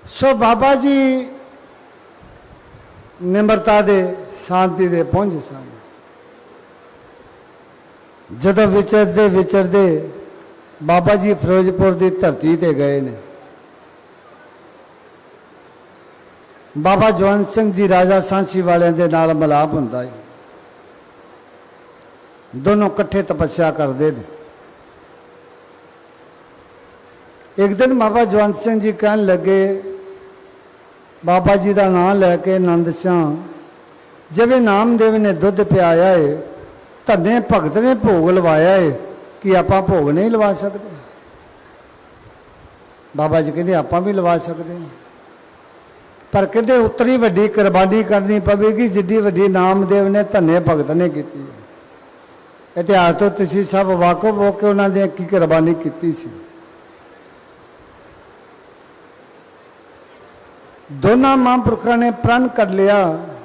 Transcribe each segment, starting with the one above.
सो बाबा जी निम्रता दे शांति दे पुंज सन। जदों विचरते विचरते बाबा जी फिरोजपुर की धरती ते गए ने। बाबा जवंत सिंह जी राजा सांची वालियां दे नाल मिलाप हुंदा है। दोनों कट्ठे तपस्या करते हैं। एक दिन बाबा जवंत सिंह जी कहन लगे, बाबा जी का नाम लैके आनंद शाह जिवें नामदेव ने दुध पियाया है, धन्ने भगत ने भोग लवाया है कि आपां भोग नहीं लवा सकते। बाबा जी कहते आपां भी लवा सकते हैं, पर कहते उतनी वड्डी कुर्बानी करनी पवेगी जिड्डी वड्डी नामदेव ने धन्ने भगत ने की है। इतिहास तो तुसीं सब वाकफ हो के उन्होंने की कुर्बानी की सी। दोनों महापुरुषों ने प्रण कर लिया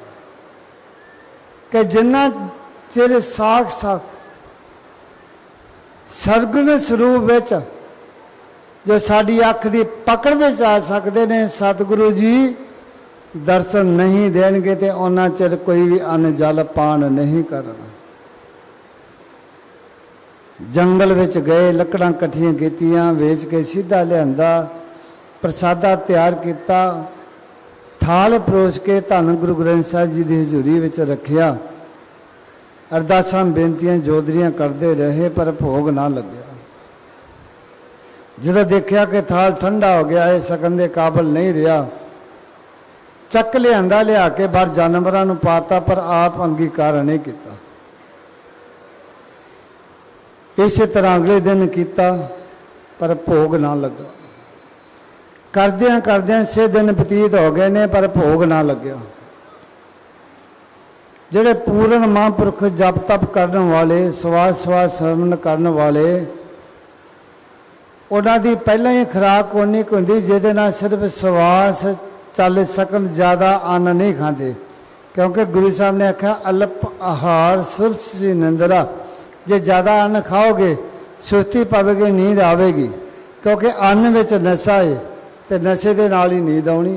कि जिन्ना चिर साख सरगुण स्वरूप विच जो साड़ी अख की पकड़ में आ सकते हैं, सतगुरु जी दर्शन नहीं देंगे तो उन्ना चिर कोई भी अन्न जल पान नहीं करना। जंगल विच गए, लकड़ां कट्ठियां कीतियां, वेच के सीधा लियांदा, प्रसादा तैयार किया, थाल परोस के धन गुरु ग्रंथ साहिब जी की हजूरी विच रखिया। अरदासां बेनतियां जोदरियां करते रहे पर भोग ना लग्या। जदों देखा कि थाल ठंडा हो गया है, सकन के काबल नहीं रहा, चक लियांदा, लिया के बाहर जानवरां नूं पाता पर आप अंगीकार नहीं किया। इस तरह अगले दिन किया पर भोग ना लगा। करदियां करदियां 6 दिन बतीत हो गए ने पर भोग ना लग्या। जिहड़े पूर्ण महापुरख जप तप करने वाले, सवास सवास सरवण करने वाले, उन्हां दी पहलां ही खुराक उन्नी कुछ हुंदी जिहदे नाल सिर्फ सवास चल सकन, ज़्यादा अन्न नहीं खाते। क्योंकि गुरु साहब ने आख्या अल्प आहार सुरस निंदरा, जे ज़्यादा अन्न खाओगे सुस्ती पवेगी, नींद आवेगी। क्योंकि अन्न विच नशा है तो नशे के नाल ही नींद आनी।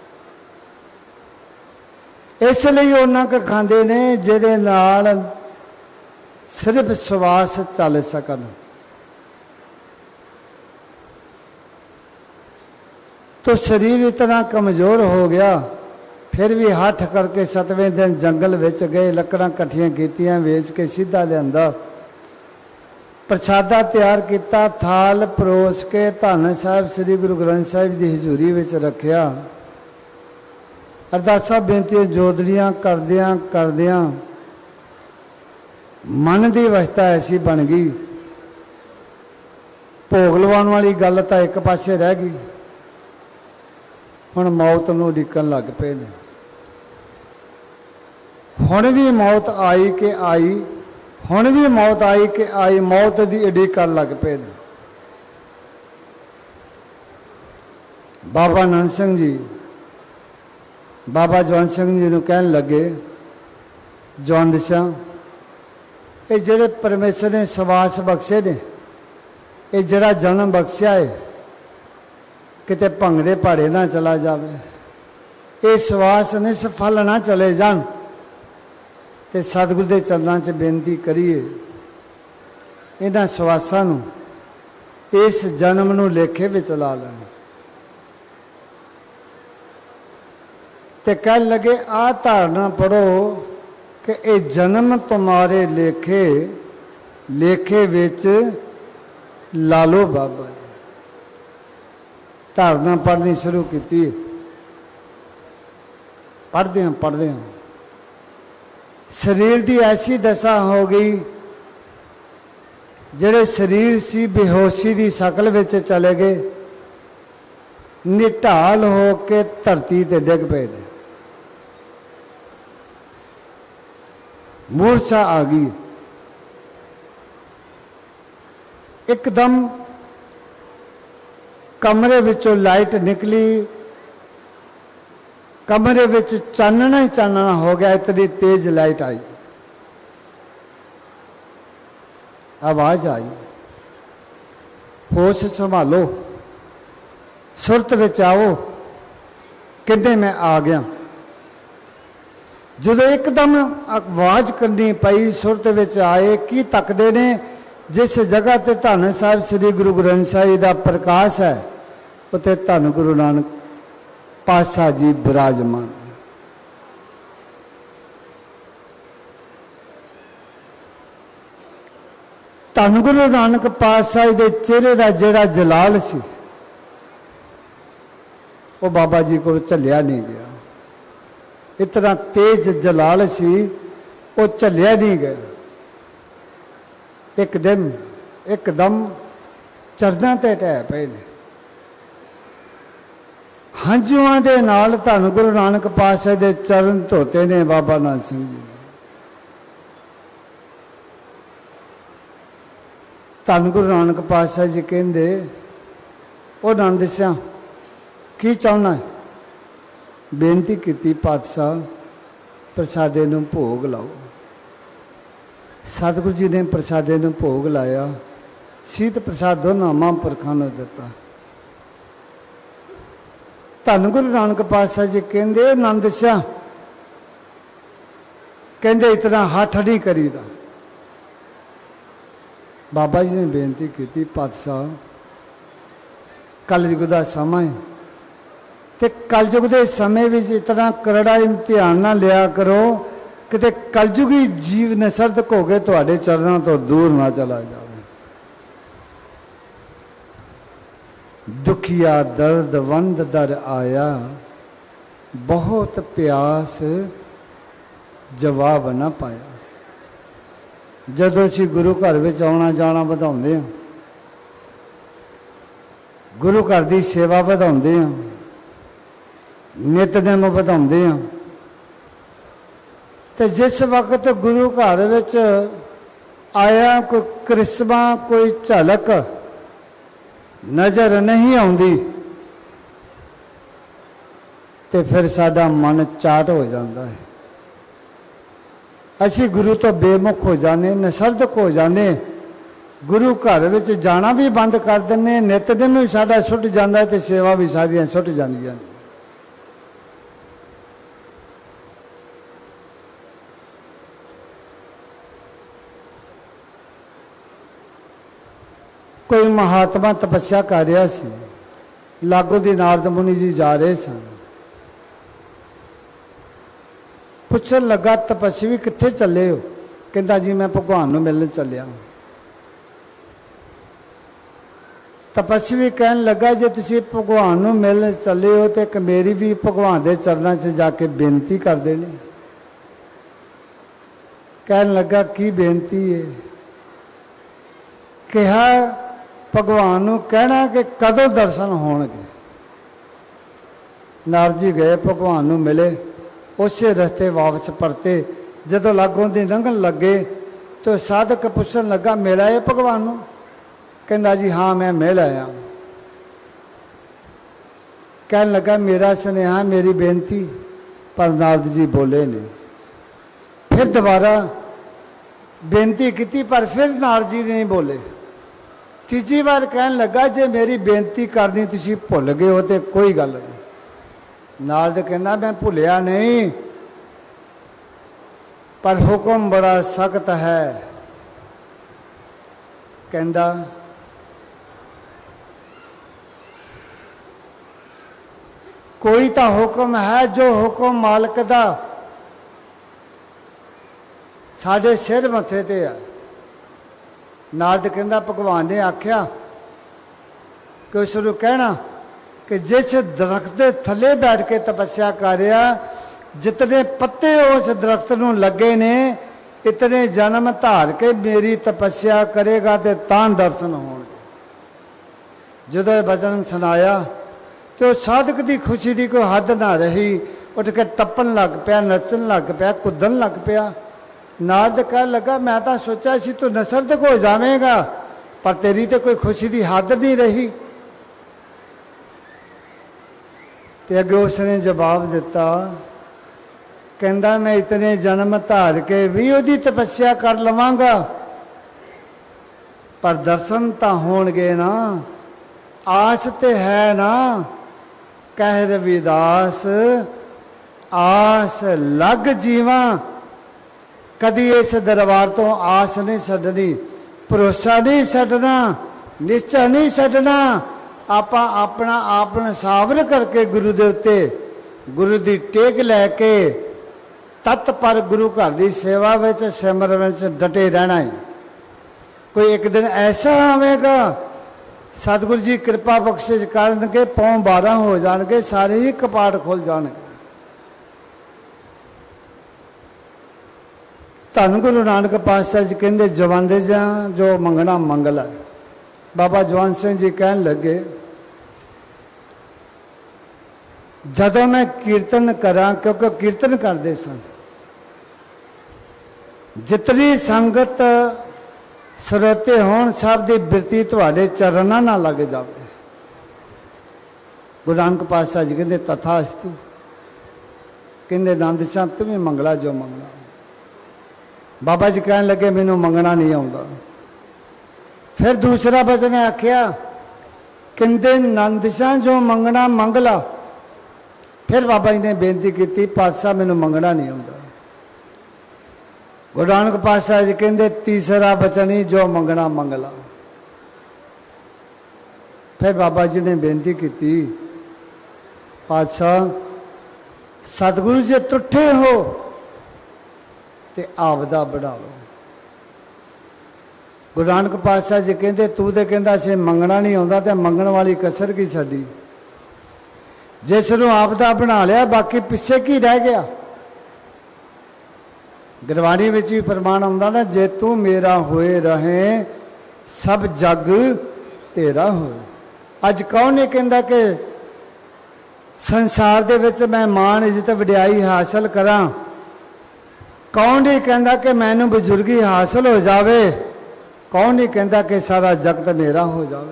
इसलिए उन्ना क खांदे ने जिहदे नाल सिर्फ सवास चल सकन। तो शरीर इतना कमज़ोर हो गया, फिर भी हठ करके 7वें दिन जंगल विच गए, लकड़ां कट्ठियां कीतियां, वेच के सीधा लियांदा, प्रसादा तैयार किया, थाल परोस के धन साहिब श्री गुरु ग्रंथ साहिब की हजूरी विच रखिया। अरदासां बेनतियां जोदरियां करदियां करदियां मन की अवस्था ऐसी बन गई, भोग लवाउण वाली गल तां एक पासे रह गई, हुण मौत नूं उडीकण लग पे ने। हुण भी मौत आई कि आई, हुण भी मौत आई कि आई, मौत की उडीक कर लग पे ने। बाबा नंद सिंह जी बाबा जवंत सिंह जी नूं कहण लगे, जवंत सिंह ये जिहड़े परमेश्वर ने सवास बख्शे ने, ये जिहड़ा जन्म बख्शिया है किते भंग दे पहाड़े ना चला जाए, ये सवास निसफल ना चले जान। तो सतगुरु के चरणों च बेनती करिए इन्हां सवासां नूं इस जन्म नूं लेखे विच ला लैण। ते कह लगे आ धारणा पढ़ो कि ये जन्म तुम्हारे लेखे लेखे विच ला लो। बाबा जी धारणा पढ़नी शुरू की, पढ़दे हैं शरीर की ऐसी दशा हो गई, जिहड़े शरीर सी बेहोशी की शकल विच चले गए, निढाल हो के धरती ते डिग पे ने, मूर्छा आ गई। एकदम कमरे विचों लाइट निकली, कमरे विच चानना ही चानना हो गया, इतनी तेज लाइट आई, आवाज आई, होश संभालो, सुरत विच आओ, कहते मैं आ गया। जो एकदम आवाज़ करनी पई, सुरत विच आए, की तकते ने जिस जगह ते धन साहिब श्री गुरु ग्रंथ साहिब जी का प्रकाश है, उत्थे धन गुरु नानक पातशाह जी विराजमान। धन गुरु नानक पातशाह दे चेहरे का जिहड़ा जलाल सी, वो बाबा जी को झलिया नहीं गया। इतना तेज जलाल सी, वो झलिया नहीं गया। एक दिन एकदम चरना ते ढह पे ने। हंझुआं दे नाल धन गुरु नानक पातशाह दे चरण धोते ने बाबा नानक सिंह जी ने। धन गुरु नानक पातशाह जी कहंदे, ओ नंद सिंह की चाहना है? बेनती की पातशाह प्रसादे नूं भोग लाओ। सतगुरु जी ने प्रसादे नूं भोग लाया, शीत प्रसाद दोनों महापुरखों ने दिता। धन गुरु नानक पातशाह जी कहंदे, नंद सिंह कहंदे इतना हठ नहीं करीदा। बाबा जी ने बेनती की, पातशाह कलयुग का समा है, तो कलयुग के समय में इतना करड़ा इम्तिहान ना लिया करो कि कलयुगी जीव निसरदक हो गए तुहाडे चरणों तो दूर ना चला जाए। दुखिया दर्द वंद दर आया, बहुत प्यास जवाब ना पाया। जदों असीं गुरु घर में आना जाना वधाउंदे हां, गुरु घर की सेवा वधाउंदे हां, नितनेम वधाउंदे हां, तो जिस वक्त गुरु घर विच आया कोई करिश्मा कोई झलक नज़र नहीं आउंदी, तो फिर साडा मन चाट हो जाता है। असी गुरु तो बेमुख हो जाने, निसरदक हो जाने, गुरु घर विच जाना भी बंद कर देने, नितनेम भी साडा सुट जाता है, तो सेवा भी सारियां सुट जांदियां। कोई महात्मा तपस्या कर रहा सी, लागों दी नारद मुनि जी जा रहे सन। पुछन लगा, तपस्वी कित्थे चले हो? कहंदा जी मैं भगवान नूं मिलण चलिया। तपस्वी कहन लगा, जे तुसीं भगवान नूं मिलण चले हो तो एक मेरी भी भगवान दे चरनां 'च जाके बेनती कर देनी। कहन लगा, की बेनती है? कहा भगवान नूं कहना कि कदों दर्शन होणगे। नारद जी गए, भगवान नूं मिले, उस रस्ते वापस परते। जदों लागों दी लंघन लगे तो साधक पुछन लगा, मिल आए भगवान नूं? कहंदा जी हाँ मैं मिल आया। कहन लगा, मेरा सुनेहा मेरी बेनती? पर नारद जी बोले नहीं। फिर दोबारा बेनती की, पर फिर नारद जी नहीं बोले। तीजी बार कहन लगा, जे मेरी बेनती करनी तुसीं भुल गए हो तो कोई गल नहीं। नारद कहना, मैं भुलिया नहीं, पर हुक्म बड़ा सख्त है। कहंदा, कोई तो हुक्म है जो हुक्म मालक दा साडे सिर मथे ते है। नारद कहंदा, भगवान ने आख्या कि उसनूं कहना कि जिस दरख्त के थले बैठ के तपस्या कर रहा, जितने पत्ते उस दरख्त नूं लगे ने, इतने जन्म धार के मेरी तपस्या करेगा तो तां दर्शन होणगे। जदों ये वचन सुनाया तो साधक की खुशी की कोई हद ना रही। उठ के टप्पन लग पिया, नचन लग पिया, कुदन लग पिया। नारद कह लगा, मैं तो सोचा सी तू निसरदक हो जाएगा, पर तेरी तो कोई खुशी की हद नहीं रही। तो अगे उसने जवाब दिता, कहंदा मैं इतने जन्म धार के भी उहदी तपस्या कर लवांगा, पर दर्शन तो होणगे ना। आस तो है ना कह रविदास आस लग जीवा, कदी इस दरबार तो आस नहीं छड्डनी, भरोसा नहीं छड्डना, निश्चय नहीं छड्डना। आपां अपना आप नसावर करके गुरु दे उत्ते गुरु दी टेक लैके तत्पर गुरु घर की सेवा विच सिमरन विच डटे रहना है। कोई एक दिन ऐसा आवेगा सतगुरु जी कृपा बख्शिश करनगे, पौं 12 हो जाएंगे, सारे ही कपाट खुल जाएंगे। धन गुरु नानक पातशाह जी कहते जवानदे जा जो मंगना मंगला। बाबा जवान सिंह जी कहन लगे जदों मैं कीर्तन करा, क्योंकि कीर्तन करते सन, जितनी संगत ਸਰੋਤੇ ਹੋਣ ਸਭ ਦੀ ਬਿਰਤੀ ਤੁਹਾਡੇ ਚਰਨਾਂ ਨਾਲ ਲੱਗ ਜਾਵੇ। ਗੁਰੂ ਨਾਨਕ ਪਾਤਸ਼ਾਹ ਜੀ ਕਹਿੰਦੇ ਤਥਾ ਅਸਤੂ, ਕਹਿੰਦੇ ਆਨੰਦ ਸ਼ਾਹ ਤੂੰ ਵੀ ਮੰਗਲਾ ਜੋ ਮੰਗਣਾ। ਬਾਬਾ ਜੀ ਕਹਿਣ ਲੱਗੇ ਮੈਨੂੰ ਮੰਗਣਾ ਨਹੀਂ ਆਉਂਦਾ। ਫਿਰ ਦੂਸਰਾ ਬਚਨ ਆਖਿਆ, ਕਹਿੰਦੇ ਆਨੰਦ ਸ਼ਾਹ ਜੋ ਮੰਗਣਾ ਮੰਗ ਲਾ। ਫਿਰ ਬਾਬਾ ਜੀ ਨੇ ਬੇਨਤੀ ਕੀਤੀ ਪਾਤਸ਼ਾਹ ਮੈਨੂੰ ਮੰਗਣਾ ਨਹੀਂ ਆਉਂਦਾ। गुरु नानक पातशाह जी कहते तीसरा बचन ही जो मंगना मंगला। फिर बाबा जी ने बेनती की पातशाह सतगुरु जी तुठे हो तो आपदा बना लो। गुरु नानक पातशाह जी कहते तू तो कहता से मंगना नहीं आता तो मंगण वाली कसर की छड़ी, जिसनों आपदा बना लिया बाकी पिछे की रह गया। गुरबाणी में भी प्रमाण आंदा ना, जे तू मेरा होए रहे सब जग तेरा होए। अज कौन नहीं कहता कि संसार दे विच मैं मान इज्जत वडियाई हासिल करा, कौन नहीं कहता कि मैनू बुजुर्गी हासिल हो जावे, कौन नहीं कहता कि सारा जगत मेरा हो जावे।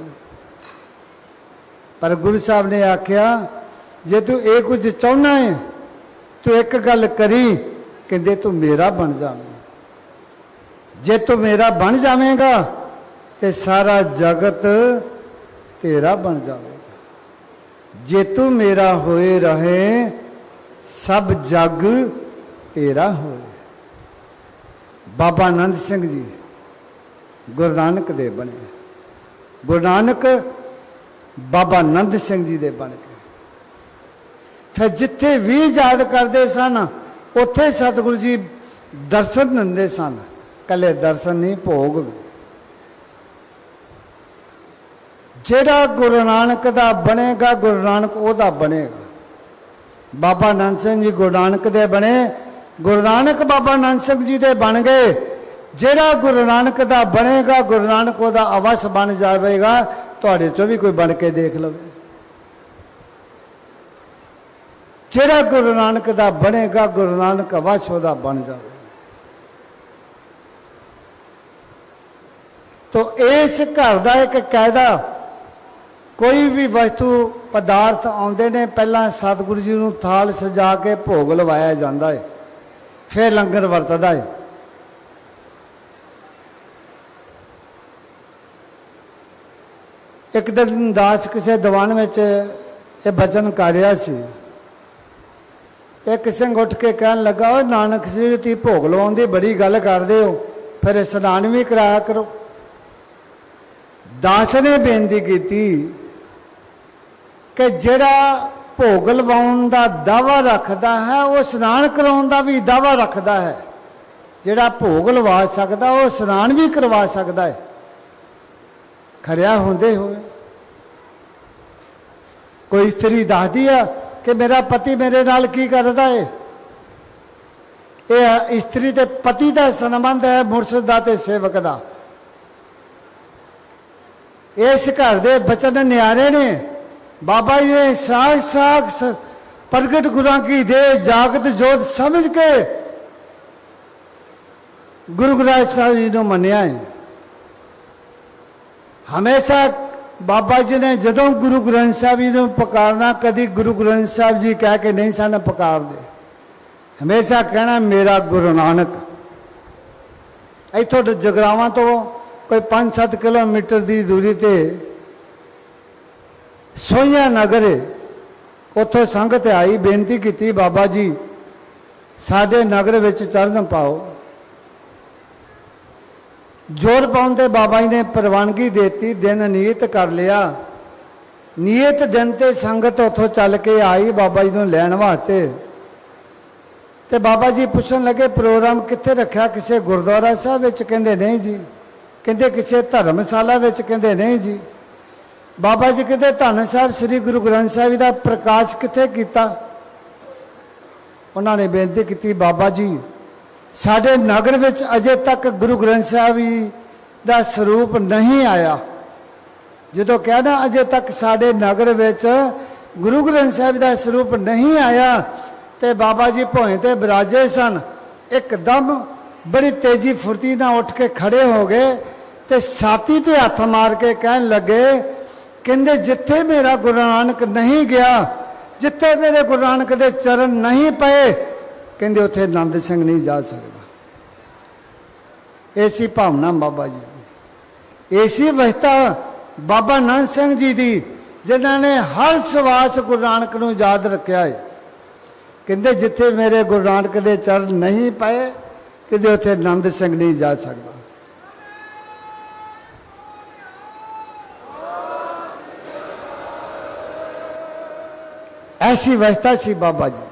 पर गुरु साहब ने आख्या जे तू ये कुछ चाहना है तू एक गल करी, कहते तू मेरा बन जावे। जे तू मेरा बन जावेगा तो सारा जगत तेरा बन जावेगा। जे तू मेरा होए रहे सब जग तेरा होए। बाबा आनंद सिंह जी गुरु नानक दे बने, गुरु नानक बाबा आनंद सिंह जी दे बन गए। फिर जिथे भी याद करते सन उत्थे सतगुरु जी दर्शन दिंदे सन, कले दर्शन नहीं भोग। जेड़ा गुरु नानक दा बनेगा गुरु नानक ओदा बनेगा। बाबा आनंद सिंह जी गुरु नानक दे बने, गुरु नानक बाबा आनंद सिंह जी दे बन गए। जेड़ा गुरु नानक दा बनेगा गुरु नानक ओदा अवश्य बन जाएगा। तुहाडे चों भी कोई बन के देख लवे। जेड़ा गुरु नानक दा बनेगा गुरु नानक अवश्य ओदा बन जाए। तो इस घर का एक कायदा, कोई भी वस्तु पदार्थ आउंदे ने पहला सतगुरु जी नूं थाल सजा के भोग लवाया जाता है, फिर लंगर वरतदा है। एक दिन दास किसी दीवान में ये बचन कर रहा सी। एक सिंह उठ के कहन लगा और नानक जी तुसीं भोग लवाउण दी बड़ी गल करदे हो, फिर स्नान भी कराया करो। दास ने बेनती की कि जिहड़ा भोग लवाउण दा दावा रखदा है वो स्नान कराउण दा भी दावा रखदा है। जिहड़ा भोग लवा सकदा वो स्नान भी करवा सकदा है। खरिया होंदे होए कोई स्त्री दसदी है कि मेरा पति मेरे नाल की करदा है। ये स्त्री ते पति का संबंध है, मुर्शद दा ते सेवक दा। इस घर दे बचन न्यारे ने। बाबा जी ने साख साख प्रगट गुरां की दे जागत जोत समझ के गुरु ग्रंथ साहब जी को मनिया है। हमेशा बाबा जी ने जदों गुरु ग्रंथ साहब जी को पुकारना कभी गुरु ग्रंथ साहब जी कह के नहीं सन पुकारते। हमेशा कहना मेरा गुरु नानक। इथों जगरावां तो कोई 5-7 किलोमीटर की दूरी ते सोइया नगर है, ਉੱਥੋਂ ਸੰਗਤ आई बेनती की बाबा जी साडे नगर विच चरण पाओ। जोर पाउण ते बाबा जी ने प्रवानगी देती। दिन नियत कर लिया। नियत दिन ते संगत उत्थों चल के आई बाबा जी नूं लैण वास्ते। ते बाबा जी पुछण लगे प्रोग्राम कित्थे रखा? किसी गुरुद्वारा साहब विच? कहंदे नहीं जी। कहंदे किसी धर्मशाला विच? कहंदे नहीं जी। बाबा जी कहते धन साहब श्री गुरु ग्रंथ साहब जी का प्रकाश कित्थे कीता? उन्होंने बेनती की बाबा जी साडे नगर विच अजे तक गुरु ग्रंथ साहब जी का स्वरूप नहीं आया। जो कहना अजे तक साडे नगर विच गुरु ग्रंथ साहब का स्वरूप नहीं आया तो बाबा जी भोए ते बिराजे सन। एकदम बड़ी तेजी फुर्ती ना उठ के खड़े हो गए तो छाती ते हथ मार के कहन लगे कहते जिथे मेरा गुरु नानक नहीं गया, जिथे मेरे गुरु नानक के चरण नहीं पे, कहते उथे नंद सिंह नहीं जा सकता। ऐसी भावना बाबा जी की, ऐसी अवस्था बाबा नंद सिंह जी की जिन्होंने हर सवास गुरु नानक को याद रखा है। कहते जिथे मेरे गुरु नानक के चरण नहीं पाए, कहते उथे नंद सिंह नहीं जा सकता। ऐसी अवस्था सी बाबा जी।